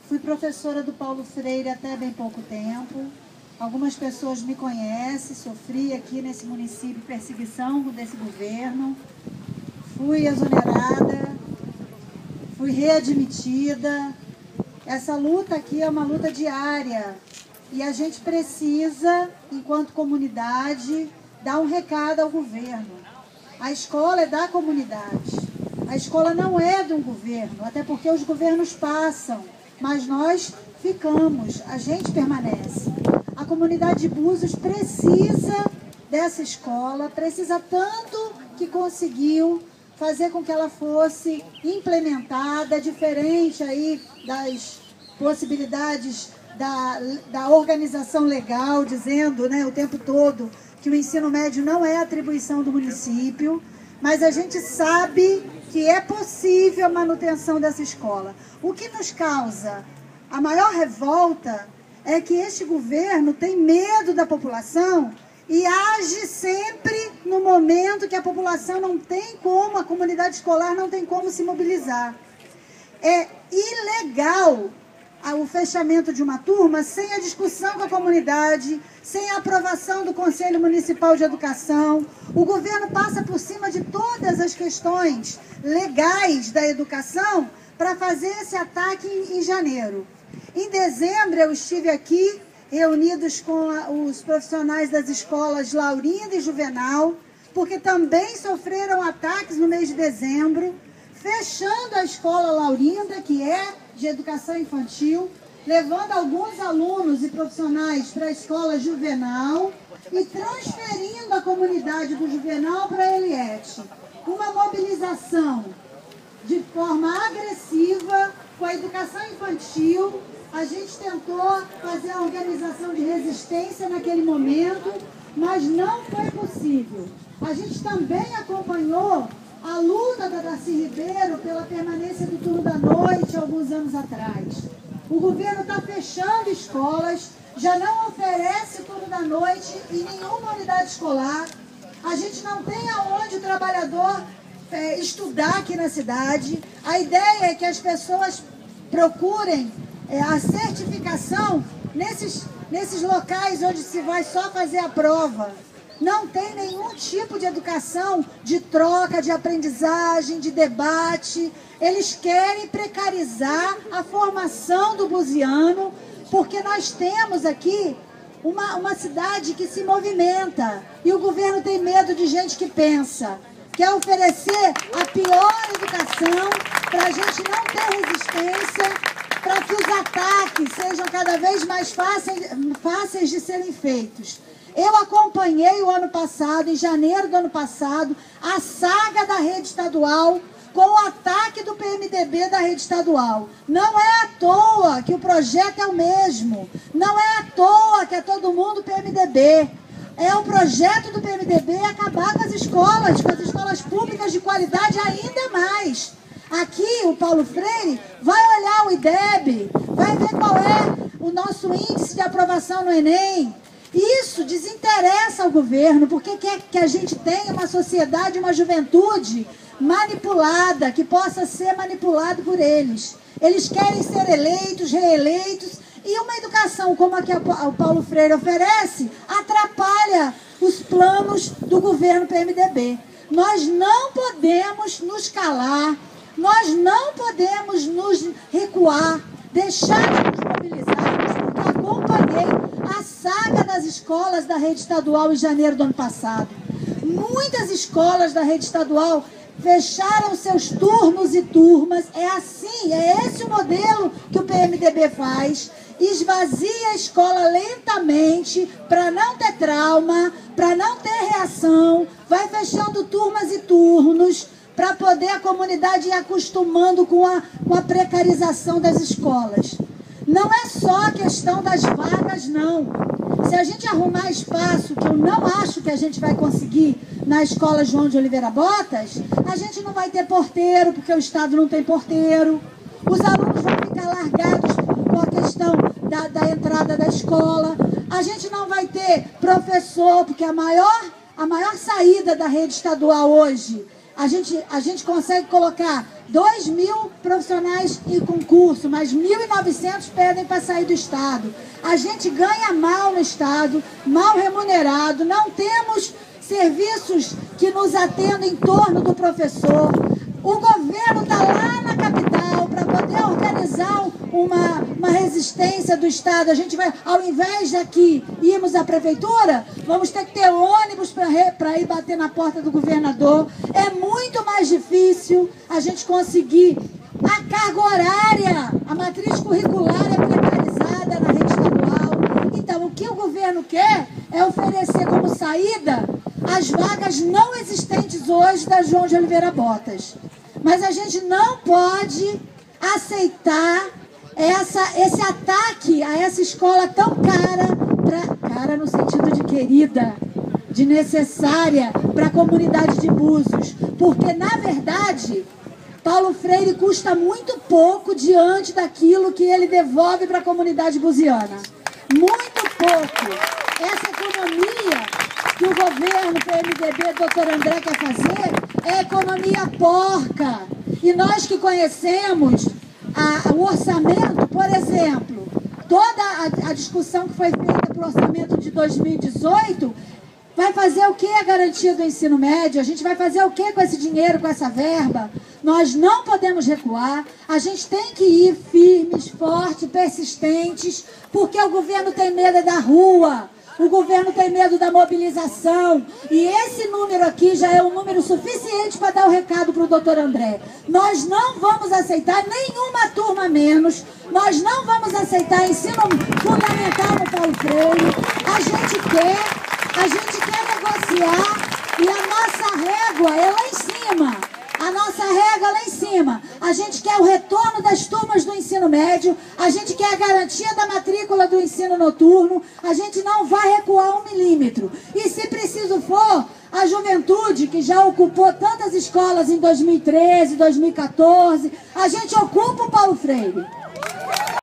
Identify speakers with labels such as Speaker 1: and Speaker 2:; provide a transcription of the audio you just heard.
Speaker 1: Fui professora do Paulo Freire até bem pouco tempo. Algumas pessoas me conhecem, sofri aqui nesse município perseguição desse governo. Fui exonerada, fui readmitida. Essa luta aqui é uma luta diária e a gente precisa, enquanto comunidade, dar um recado ao governo. A escola é da comunidade. A escola não é de um governo, até porque os governos passam, mas nós ficamos, a gente permanece. A comunidade de Búzios precisa dessa escola, precisa tanto que conseguiu fazer com que ela fosse implementada, diferente aí das possibilidades da organização legal, dizendo, né, o tempo todo que o ensino médio não é atribuição do município, mas a gente sabe que é possível a manutenção dessa escola. O que nos causa a maior revolta é que este governo tem medo da população e age sempre no momento que a população não tem como, a comunidade escolar não tem como se mobilizar. É ilegal o fechamento de uma turma sem a discussão com a comunidade, sem a aprovação do Conselho Municipal de Educação. O governo passa por cima de todas as questões legais da educação para fazer esse ataque em janeiro. Em dezembro eu estive aqui reunidos com os profissionais das escolas Laurinda e Juvenal, porque também sofreram ataques no mês de dezembro, fechando a escola Laurinda, que é de educação infantil, levando alguns alunos e profissionais para a escola Juvenal e transferindo a comunidade do Juvenal para a Eliette. Uma mobilização de forma agressiva com a educação infantil. A gente tentou fazer a organização de resistência naquele momento, mas não foi possível. A gente também acompanhou a luta da Darcy Ribeiro pela permanência do turno da noite alguns anos atrás. O governo está fechando escolas, já não oferece turno da noite em nenhuma unidade escolar. A gente não tem aonde o trabalhador estudar aqui na cidade. A ideia é que as pessoas procurem a certificação nesses locais onde se vai só fazer a prova. Não tem nenhum tipo de educação, de troca, de aprendizagem, de debate. Eles querem precarizar a formação do buziano, porque nós temos aqui uma cidade que se movimenta. E o governo tem medo de gente que pensa. Quer oferecer a pior educação para a gente não ter resistência, para que os ataques sejam cada vez mais fáceis de serem feitos. Eu acompanhei o ano passado, em janeiro do ano passado, a saga da rede estadual com o ataque do PMDB da rede estadual. Não é à toa que o projeto é o mesmo. Não é à toa que é todo mundo PMDB. É o projeto do PMDB acabar com as escolas públicas de qualidade ainda mais. Aqui, o Paulo Freire vai olhar o IDEB, vai ver qual é o nosso índice de aprovação no Enem. Isso desinteressa ao governo, porque quer que a gente tenha uma sociedade, uma juventude manipulada, que possa ser manipulado por eles. Eles querem ser eleitos, reeleitos, e uma educação como a que o Paulo Freire oferece atrapalha os planos do governo PMDB. Nós não podemos nos calar, nós não podemos nos recuar, deixar de nos mobilizarmos, porque acompanhei a saga das escolas da rede estadual em janeiro do ano passado. Muitas escolas da rede estadual fecharam seus turnos e turmas. É assim, é esse o modelo que o PMDB faz. Esvazia a escola lentamente para não ter trauma, para não ter reação, vai fechando turmas e turnos para poder a comunidade ir acostumando com a precarização das escolas. Não é só a questão das vagas, não. Se a gente arrumar espaço, que eu não acho que a gente vai conseguir na escola João de Oliveira Botas, a gente não vai ter porteiro, porque o Estado não tem porteiro. Os alunos vão ficar largados com a questão da entrada da escola. A gente não vai ter professor, porque a maior saída da rede estadual hoje, a gente consegue colocar 2.000 profissionais em concurso, mas 1.900 pedem para sair do Estado. A gente ganha mal no Estado, mal remunerado, não temos serviços que nos atendam em torno do professor. O governo está lá na capital para poder organizar uma resistência do Estado. A gente vai, ao invés de aqui irmos à prefeitura, vamos ter que ter ônibus para ir bater na porta do governador. É muito mais difícil a gente conseguir a carga horária. A matriz curricular é precarizada na rede estadual. Então, o que o governo quer é oferecer como saída as vagas não existentes hoje da João de Oliveira Botas. Mas a gente não pode aceitar esse ataque a essa escola tão cara no sentido de querida, de necessária para a comunidade de Búzios. Porque, na verdade, Paulo Freire custa muito pouco diante daquilo que ele devolve para a comunidade buziana. Muito pouco. Essa economia que o governo PMDB, doutor André, quer fazer é economia porca. E nós que conhecemos o orçamento, por exemplo, toda a discussão que foi feita para o orçamento de 2018, vai fazer o que a garantia do ensino médio? A gente vai fazer o que com esse dinheiro, com essa verba? Nós não podemos recuar, a gente tem que ir firmes, fortes, persistentes, porque o governo tem medo da rua. O governo tem medo da mobilização. E esse número aqui já é um número suficiente para dar o recado para o doutor André. Nós não vamos aceitar nenhuma turma menos. Nós não vamos aceitar ensino fundamental no Paulo Freire. A gente quer negociar e a nossa régua é lá em cima. A nossa régua lá em cima. A gente quer o retorno das turmas do ensino médio, a gente quer a garantia da matrícula do ensino noturno, a gente não vai recuar 1 milímetro. E se preciso for, a juventude, que já ocupou tantas escolas em 2013, 2014, a gente ocupa o Paulo Freire.